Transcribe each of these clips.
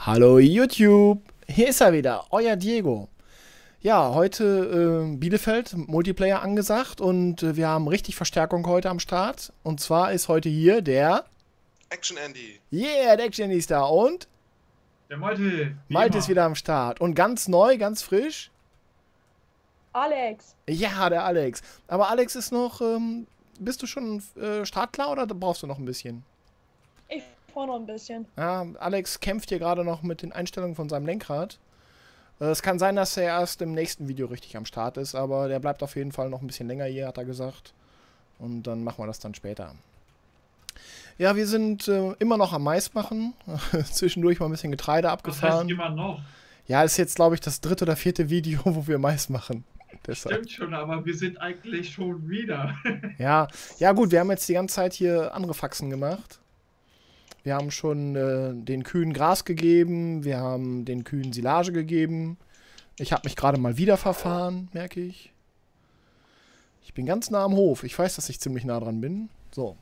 Hallo YouTube, hier ist er wieder, euer Diego. Ja, heute Bielefeld, Multiplayer angesagt und wir haben richtig Verstärkung heute am Start. Und zwar ist heute hier der... Action Andy. Yeah, der Action Andy ist da und Der Malte, wie Malte ist immer. wieder am Start. Und ganz neu, ganz frisch, Alex. ja, der Alex. Aber Alex ist noch, bist du schon startklar oder brauchst du noch ein bisschen? Ich brauche noch ein bisschen. Ja, Alex kämpft hier gerade noch mit den Einstellungen von seinem Lenkrad. Es kann sein, dass er erst im nächsten Video richtig am Start ist, aber der bleibt auf jeden Fall noch ein bisschen länger hier, hat er gesagt. Und dann machen wir das dann später. Ja, wir sind immer noch am Mais machen. Zwischendurch mal ein bisschen Getreide Was heißt abgefahren. immer noch? Ja, ist jetzt, glaube ich, das 3. oder 4. Video, wo wir Mais machen. Deshalb. Stimmt schon, aber wir sind eigentlich schon wieder. Ja, ja gut, wir haben jetzt die ganze Zeit hier andere Faxen gemacht. Wir haben schon den Kühen Gras gegeben, wir haben den Kühen Silage gegeben. Ich habe mich gerade mal wieder verfahren, merke ich. Ich bin ganz nah am Hof. Ich weiß, dass ich ziemlich nah dran bin. So.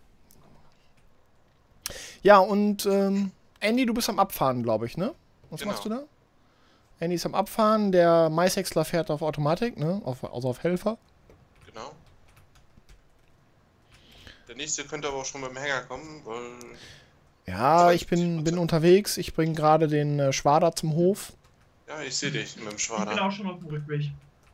Ja, und Andy, du bist am Abfahren, glaube ich, ne? Was Genau. machst du da? Andy ist am Abfahren, der Maishäcksler fährt auf Automatik, ne? Also auf Helfer. Genau. Der nächste könnte aber auch schon mit dem Hänger kommen, weil. Ja, ich bin unterwegs. Ich bringe gerade den Schwader zum Hof. Ja, ich sehe dich mit dem Ich bin Schwader. auch schon auf dem Rückweg.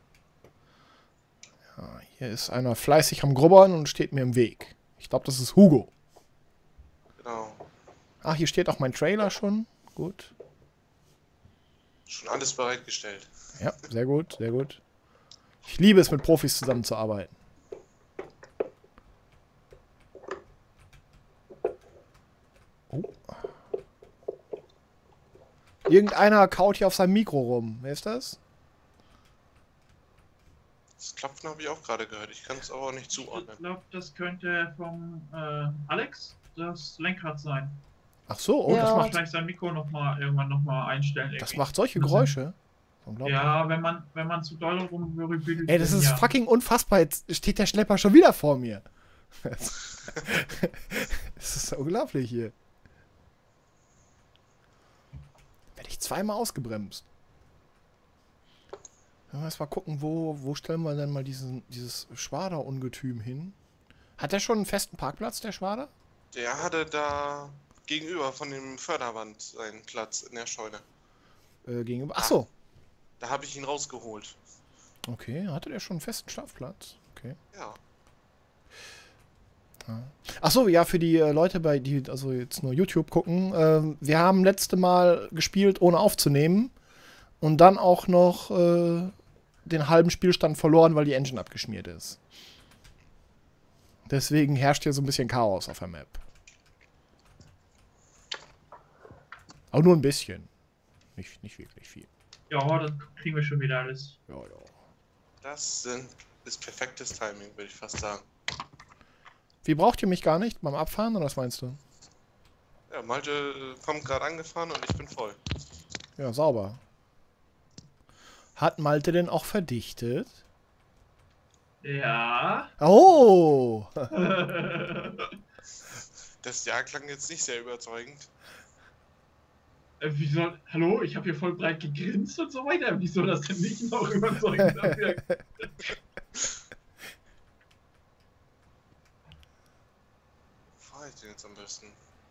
Ja, hier ist einer fleißig am Grubbern und steht mir im Weg. Ich glaube, das ist Hugo. Genau. Ach, hier steht auch mein Trailer schon. Gut. Schon alles bereitgestellt. Ja, sehr gut, sehr gut. Ich liebe es, mit Profis zusammenzuarbeiten. Oh. Irgendeiner kaut hier auf seinem Mikro rum. Wer ist das? Das Klopfen habe ich auch gerade gehört. Ich kann es aber auch nicht Ich zuordnen. glaube, das könnte vom Alex das Lenkrad sein. Ach so, oh, Ja. Vielleicht sein Mikro irgendwann nochmal einstellen. das irgendwie. macht solche Geräusche. Unglaublich. Ja, wenn man zu doll rumwirbelt. Ey, das ist ja. fucking unfassbar. Jetzt steht der Schlepper schon wieder vor mir. Das ist unglaublich hier. Werde ich zweimal ausgebremst. Wenn wir erst mal gucken, wo stellen wir denn mal dieses Schwader-Ungetüm hin? Hat der schon einen festen Parkplatz, der Schwader? Der hatte da gegenüber von dem Förderwand seinen Platz in der Scheune. Gegenüber. Ach so. Da habe ich ihn rausgeholt. Okay, hatte der schon einen festen Schlafplatz? Okay. Ja. Ach so, ja, für die Leute, die also jetzt nur YouTube gucken. Wir haben letzte Mal gespielt, ohne aufzunehmen. Und dann auch noch den halben Spielstand verloren, weil die Engine abgeschmiert ist. Deswegen herrscht hier so ein bisschen Chaos auf der Map. Aber nur ein bisschen. Nicht wirklich viel. Ja, das kriegen wir schon wieder alles. Ja, ja. Das ist perfektes Timing, würde ich fast sagen. Wie braucht ihr mich gar nicht beim Abfahren, oder was meinst du? Ja, Malte kommt gerade angefahren und ich bin voll. Ja, sauber. Hat Malte denn auch verdichtet? Ja. Oh! Das Jahr klang jetzt nicht sehr überzeugend. Wieso? Hallo, ich habe hier voll breit gegrinst und so weiter. Wieso das denn nicht noch überzeugend dafür? Fahr ich den jetzt am besten?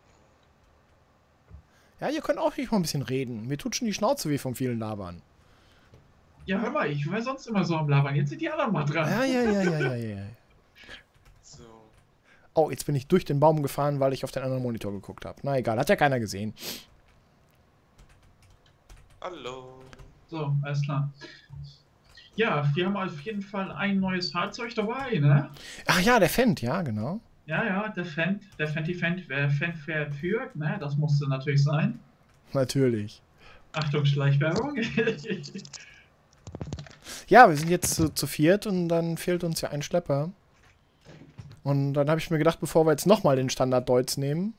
Ja, ihr könnt auch nicht mal ein bisschen reden. Mir tut schon die Schnauze weh vom vielen Labern. Ja, hör mal, ich war sonst immer so am Labern. Jetzt sind die anderen mal dran. Ja. So. Oh, jetzt bin ich durch den Baum gefahren, weil ich auf den anderen Monitor geguckt habe. Na egal, hat ja keiner gesehen. Hallo. So, alles klar. Ja, wir haben auf jeden Fall ein neues Fahrzeug dabei, ne? Ach ja, der Fendt, ja, genau. Ja, der Fendt, wer Fendt führt, ne? Das musste natürlich sein. Natürlich. Achtung, Schleichwerbung. Ja, wir sind jetzt zu viert und dann fehlt uns ja ein Schlepper. Und dann habe ich mir gedacht, bevor wir jetzt nochmal den Standard-Deutz nehmen.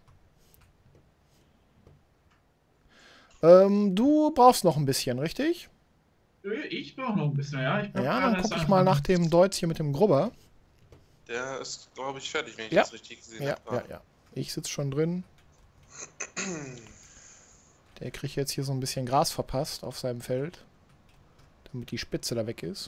Du brauchst noch ein bisschen, richtig? Ich brauche noch ein bisschen, ja. Ich brauch Ja, gerade dann erst gucke ich mal nach anfangen. dem Deutz hier mit dem Grubber. Der ist, glaube ich, fertig, wenn ich Ja. das richtig gesehen Ja. habe. Ich sitze schon drin. Der kriegt jetzt hier so ein bisschen Gras verpasst auf seinem Feld. Damit die Spitze da weg ist.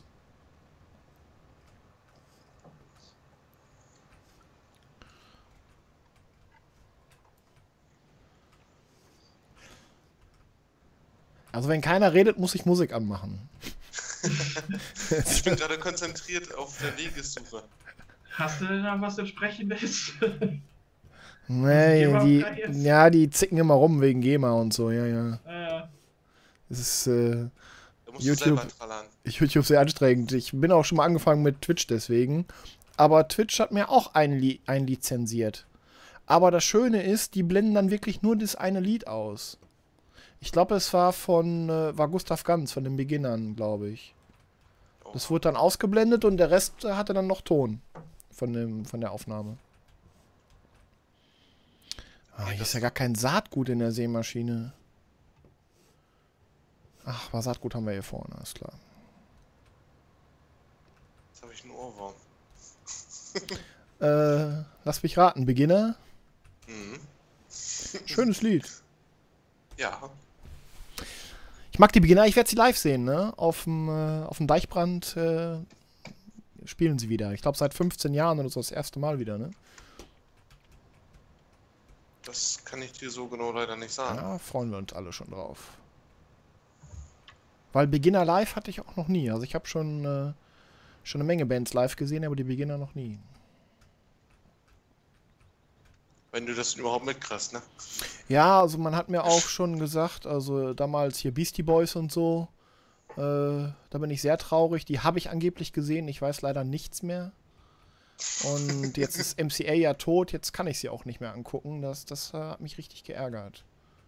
Also wenn keiner redet, muss ich Musik anmachen. Ich bin gerade konzentriert auf der Wegessuche. Hast du denn da was Entsprechendes? Nee, GEMA-frei jetzt? die zicken immer rum wegen GEMA und so, ja. Es ist Da musst YouTube. du selber trallern. YouTube sehr anstrengend. Ich bin auch schon mal angefangen mit Twitch deswegen. Aber Twitch hat mir auch einlizenziert. Aber das Schöne ist, die blenden dann wirklich nur das eine Lied aus. Ich glaube, es war war Gustav Ganz, von den Beginnern, glaube ich. Das wurde dann ausgeblendet und der Rest hatte dann noch Ton von der Aufnahme. Ah, hier ist ja gar kein Saatgut in der Sämaschine. Ach, aber Saatgut haben wir hier vorne, ist klar. Jetzt habe ich einen Ohrwurm. Lass mich raten, Beginner. Mhm. Schönes Lied. Ja. Ich mag die Beginner, ich werde sie live sehen, ne? Auf dem Deichbrand spielen sie wieder. Ich glaube seit 15 Jahren oder so das erste Mal wieder, ne? Das kann ich dir so genau leider nicht sagen. Ja, freuen wir uns alle schon drauf. Weil Beginner live hatte ich auch noch nie. Also ich habe schon eine Menge Bands live gesehen, aber die Beginner noch nie. Wenn du das überhaupt mitkriegst, ne? Ja, also man hat mir auch schon gesagt, also damals hier Beastie Boys und so, da bin ich sehr traurig. Die habe ich angeblich gesehen, ich weiß leider nichts mehr. Und jetzt ist MCA ja tot, jetzt kann ich sie auch nicht mehr angucken. Das hat mich richtig geärgert.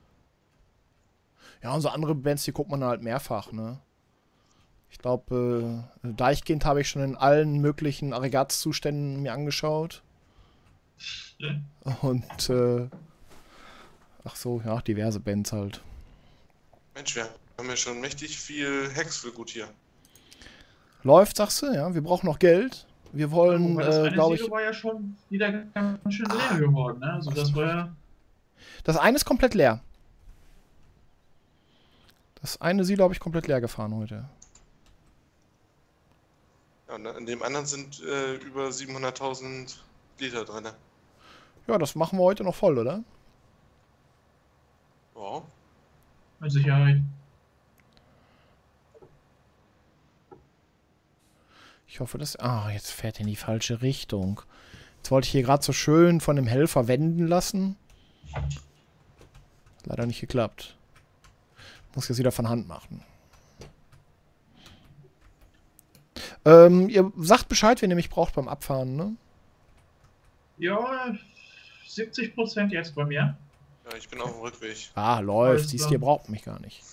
Ja, und so andere Bands, die guckt man halt mehrfach, ne? Ich glaube, Deichkind habe ich schon in allen möglichen Aggregatzuständen mir angeschaut. Und, ach so, ja, diverse Bands halt. Mensch, wir haben ja schon mächtig viel Hexfelgut hier. Läuft, sagst du? Ja, wir brauchen noch Geld. Wir wollen, Wobei das eine glaube ich... Silo war ja schon wieder ganz schön leer geworden, ne? Also das war ja... Das eine ist komplett leer. Das eine Silo habe ich komplett leer gefahren heute. Ja, und in dem anderen sind über 700.000 Liter drin. Ja, das machen wir heute noch voll, oder? Wow. Mit Sicherheit. Ich hoffe, dass... Ah, jetzt fährt er in die falsche Richtung. Jetzt wollte ich hier gerade so schön von dem Helfer wenden lassen. Leider nicht geklappt. Muss jetzt wieder von Hand machen. Ihr sagt Bescheid, wenn ihr mich braucht beim Abfahren, ne? Ja, 70% jetzt bei mir. Ja, ich bin auf dem Rückweg. Ah, läuft. Alles Siehst du, klar. ihr braucht mich gar nicht.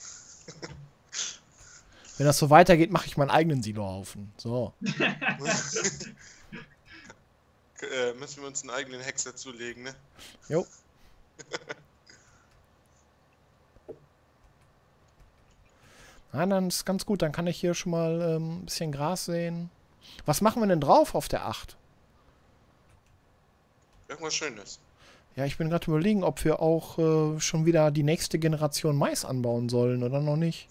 Wenn das so weitergeht, mache ich meinen eigenen Silohaufen. So. Müssen wir uns einen eigenen Hex dazulegen, ne? Jo. Ja, dann ist ganz gut. Dann kann ich hier schon mal ein bisschen Gras sehen. Was machen wir denn drauf auf der 8? Irgendwas Schönes. Ja, ich bin gerade überlegen, ob wir auch schon wieder die nächste Generation Mais anbauen sollen oder noch nicht.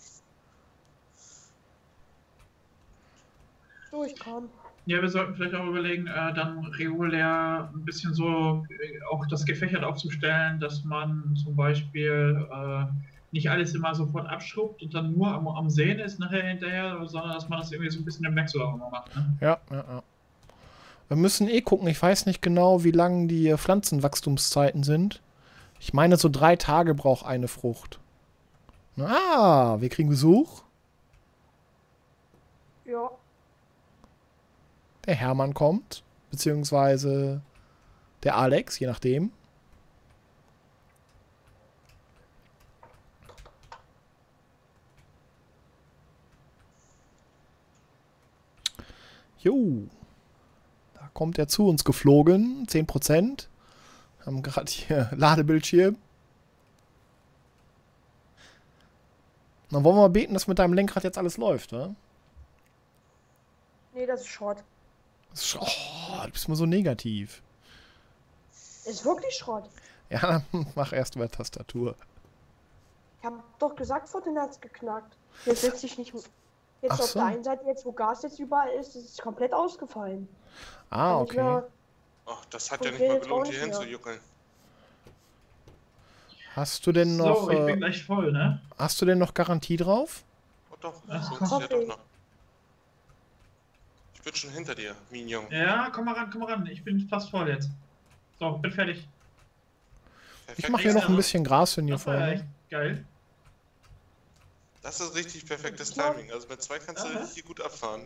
Durchkommen. Ja, wir sollten vielleicht auch überlegen, dann regulär ein bisschen so auch das gefächert aufzustellen, dass man zum Beispiel nicht alles immer sofort abschrubbt und dann nur am Säen ist nachher hinterher, sondern dass man das irgendwie so ein bisschen im Wechsel auch immer macht. Ne? Ja, ja, ja. Wir müssen gucken. Ich weiß nicht genau, wie lang die Pflanzenwachstumszeiten sind. Ich meine, so 3 Tage braucht eine Frucht. Ah, wir kriegen Besuch. Ja. Der Hermann kommt. Beziehungsweise der Alex, je nachdem. Jo. Da kommt er zu uns geflogen. 10%. Haben gerade hier Ladebildschirm. Dann wollen wir mal beten, dass mit deinem Lenkrad jetzt alles läuft, oder? Nee, das ist Schrott. Oh, du bist mal so negativ. Ist wirklich Schrott. Ja, dann mach erst mal Tastatur. Ich hab doch gesagt, Fortnite hat's geknackt. Jetzt sitze ich nicht. Jetzt Ach auf so. der einen Seite, jetzt wo Gas jetzt überall ist es komplett ausgefallen. Ah, Kann ich okay. mir- Ach, das hat ja Und nicht mal jetzt auch gelohnt, nicht hier mehr. hinzujuckeln. Hast du denn noch, So, ich bin gleich voll, ne? hast du denn noch Garantie drauf? Oh doch, Ach, so komm. ist ja doch noch. Ich bin schon hinter dir, Minion. Ja, komm mal ran. Ich bin fast voll jetzt. So, bin fertig. Ich mache hier noch ein bisschen Gras hin hier Das war ja echt vorne. geil. Das ist richtig perfektes Timing. Also mit 2 kannst du Aha. richtig gut abfahren.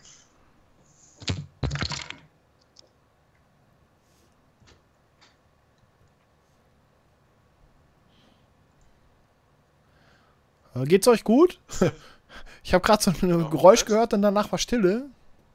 Geht's euch gut? Ich habe gerade so ein Ja, Geräusch was? gehört und danach war Stille.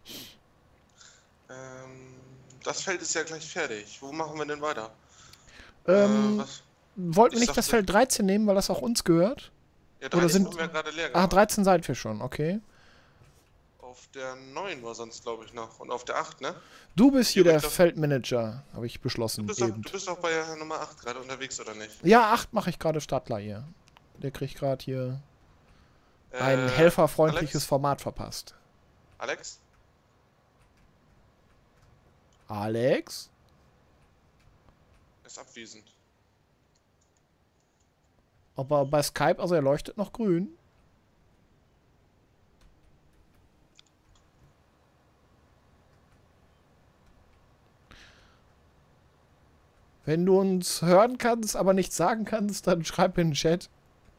Das Feld ist ja gleich fertig. Wo machen wir denn weiter? Was? Wollten wir Ich nicht das dachte- Feld 13 nehmen, weil das auch uns gehört? Ja, Oder 13 sind- haben wir ja gerade leer Ah, gemacht. 13 seid wir schon, okay. Auf der 9 war sonst, glaube ich, noch. Und auf der 8, ne? Du bist hier Ja, aber der ich glaub- Feldmanager, habe ich beschlossen Du eben. bist doch bei Nummer 8 gerade unterwegs, oder nicht? Ja, 8 mache ich gerade Stadler hier. Der kriegt gerade hier ein helferfreundliches Alex? Format verpasst. Alex? Alex? Ist abwesend. Aber bei Skype, also er leuchtet noch grün. Wenn du uns hören kannst, aber nichts sagen kannst, dann schreib in den Chat.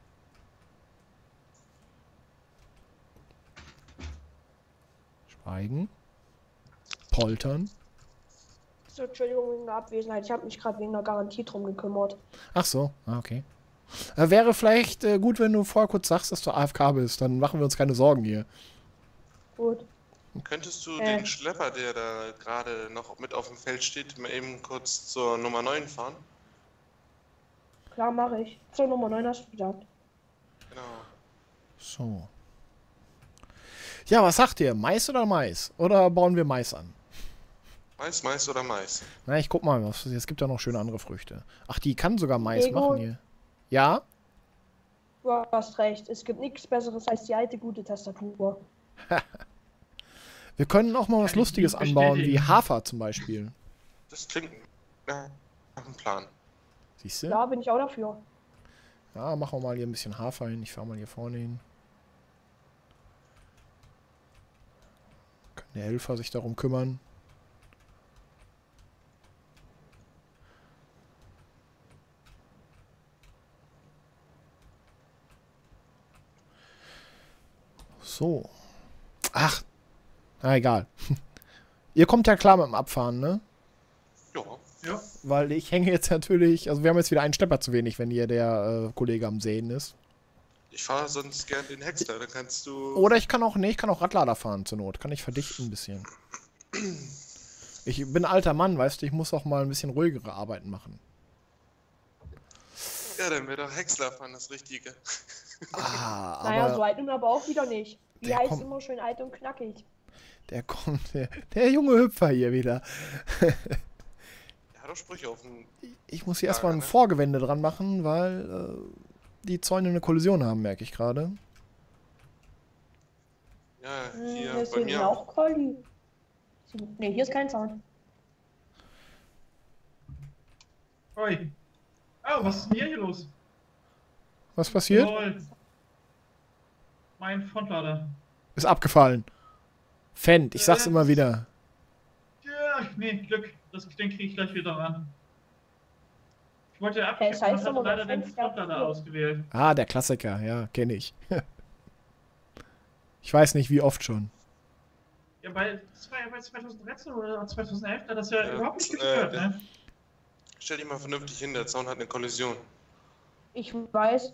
Schweigen. Poltern. So, Entschuldigung wegen der Abwesenheit. Ich habe mich gerade wegen der Garantie drum gekümmert. Ach so, okay. Wäre vielleicht gut, wenn du vorher kurz sagst, dass du AFK bist. Dann machen wir uns keine Sorgen hier. Gut. Könntest du den Schlepper, der da gerade noch mit auf dem Feld steht, mal eben kurz zur Nummer 9 fahren? Klar, mache ich. So, Nummer 9 hast du gesagt. Genau. So. Ja, was sagt ihr? Mais oder Mais? Oder bauen wir Mais an? Mais oder Mais? Na, ich guck mal, es gibt ja noch schöne andere Früchte. Ach, die kann sogar Mais Lego. machen hier. Ja? Du hast recht. Es gibt nichts Besseres als die alte gute Tastatur. Wir können auch mal was Kann ich Lustiges nicht anbauen, wie bestätigen. Hafer zum Beispiel. Das klingt nach einem Plan. Siehst du? Ja, bin ich auch dafür. Ja, machen wir mal hier ein bisschen Hafer hin. Ich fahre mal hier vorne hin. Kann der Helfer sich darum kümmern. So. Ach. Na, egal. Ihr kommt ja klar mit dem Abfahren, ne? Ja. Ja. Weil ich hänge jetzt natürlich, also wir haben jetzt wieder einen Schlepper zu wenig, wenn hier der Kollege am Sehen ist. Ich fahre sonst gern den Hexter, dann kannst du. Oder ich kann auch Radlader fahren zur Not. Kann ich verdichten ein bisschen. Ich bin ein alter Mann, weißt du, ich muss auch mal ein bisschen ruhigere Arbeiten machen. Ja, dann wäre doch Häcksler fahren das Richtige. Ah, Naja, so aber alt und aber auch wieder nicht. Wie Der heißt kommt- immer schön alt und knackig. der kommt, der junge Hüpfer hier wieder. Er hat doch Sprüche auf dem. Ich muss hier erstmal ein ne? Vorgewende dran machen, weil die Zäune eine Kollision haben, merke ich gerade. Ja, Hier hier ist bei hinten mir. auch Colli. Ne, hier ist kein Sound. Oi. Oh, was ist denn hier los? Was passiert? Lol. Mein Frontlader. Ist abgefallen. Fendt, ich sag's immer wieder. Ja, nee, Glück. Den kriege ich gleich wieder ran. Ich wollte Es abkippen heißt und hatte aber, leider der den Fenster hat Frontlader vier. ausgewählt. Ah, der Klassiker, ja, kenne ich. Ich weiß nicht, wie oft schon. Ja, das war ja bei 2013 oder 2011, da hat das ja Ja, überhaupt nicht gestört, ne? Stell dich mal vernünftig hin, der Zaun hat eine Kollision. Ich weiß.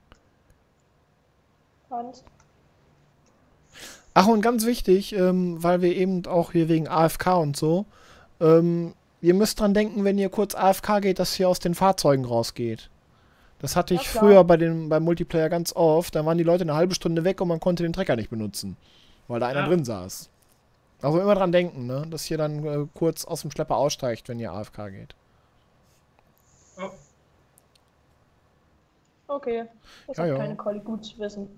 Hans. Ach, und ganz wichtig, weil wir eben auch hier wegen AFK und so, ihr müsst dran denken, wenn ihr kurz AFK geht, dass ihr aus den Fahrzeugen rausgeht. Das hatte ich Ja, klar. früher beim Multiplayer ganz oft. Da waren die Leute eine halbe Stunde weg und man konnte den Trecker nicht benutzen, weil da einer Ja. drin saß. Also immer dran denken, ne? Dass ihr dann kurz aus dem Schlepper aussteigt, wenn ihr AFK geht. Oh, Okay. Das Ja, hat ja. keine Collie, gut zu wissen.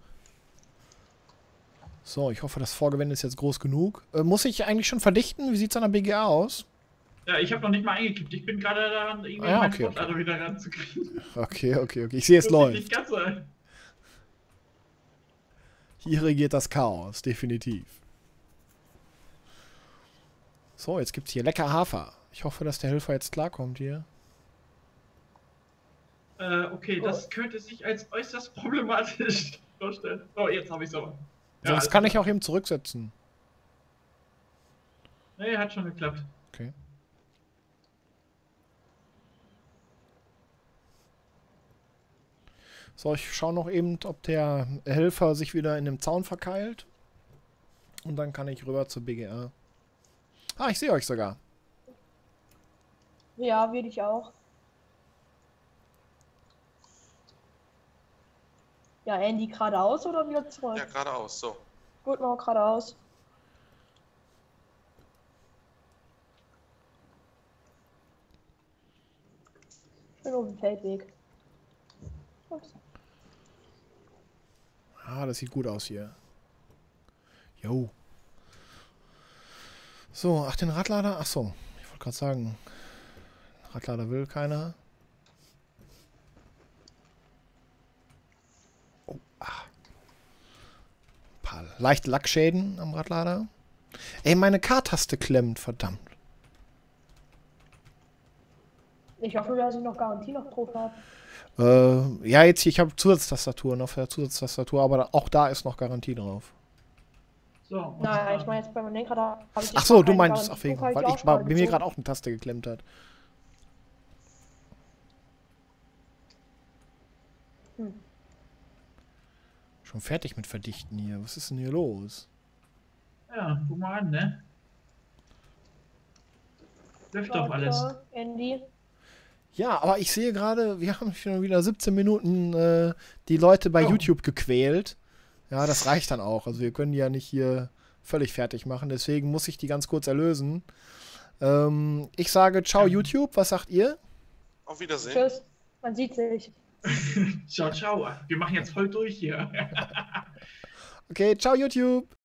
So, ich hoffe, das Vorgewende ist jetzt groß genug. Muss ich eigentlich schon verdichten? Wie sieht es an der BGA aus? Ja, ich habe noch nicht mal eingekippt. Ich bin gerade daran, irgendwie Ja, meinen okay, Fortlader wieder ranzukriegen. Okay. Ich sehe, es Das läuft. ist nicht ganz so. Hier regiert das Chaos, definitiv. So, jetzt gibt es hier lecker Hafer. Ich hoffe, dass der Helfer jetzt klarkommt hier. Okay, das könnte sich als äußerst problematisch vorstellen. Oh, jetzt habe ich es aber. Sonst kann ich auch eben zurücksetzen. Nee, hat schon geklappt. Okay. So, ich schaue noch eben, ob der Helfer sich wieder in dem Zaun verkeilt. Und dann kann ich rüber zur BGA. Ah, ich sehe euch sogar. Ja, würde ich auch. Ja, Andy geradeaus oder wieder zurück? Ja, geradeaus, so. Gut, noch geradeaus. Schön auf dem Feldweg. Ups. Ah, das sieht gut aus hier. Jo. So, ach, den Radlader? Ach so, ich wollte gerade sagen, Radlader will keiner. Oh, ah. Ein paar leichte Lackschäden am Radlader. Ey, meine K-Taste klemmt, verdammt. Ich hoffe, dass ich noch Garantie noch drauf habe. Ja, jetzt hier, ich habe Zusatztastaturen auf der Zusatztastatur, aber auch da ist noch Garantie drauf. So, und Nein, ich meine jetzt beim Lenkrad habe ich Ach so, noch du keine meinst, Garantie ach wegen, drauf, hab weil auch ich schon mal bei mir gezogen. gerade auch eine Taste geklemmt hat. Hm. Schon fertig mit Verdichten hier. Was ist denn hier los? ja, guck mal an, ne? Läuft doch alles. Warte, Andy. Ja, aber ich sehe gerade, wir haben schon wieder 17 Minuten die Leute bei Oh. YouTube gequält. Ja, das reicht dann auch. Also wir können die ja nicht hier völlig fertig machen. Deswegen muss ich die ganz kurz erlösen. Ich sage ciao YouTube. Was sagt ihr? Auf Wiedersehen. Tschüss. Man sieht sich. Ciao, ciao. Wir machen jetzt voll durch hier. Okay, ciao YouTube.